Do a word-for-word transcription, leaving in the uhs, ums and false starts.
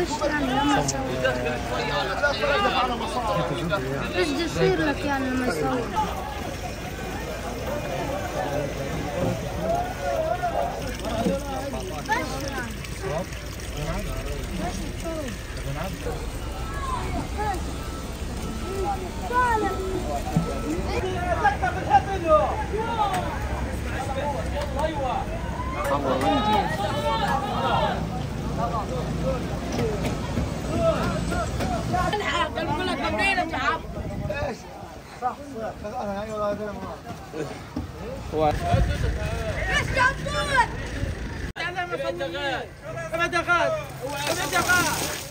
يعني لما يصور؟ ايش يصير لك يعني لما يصور؟ صح صح انا هاي والله هذا هو ايش جابون؟ انا ما دخل ما دخل ما دخل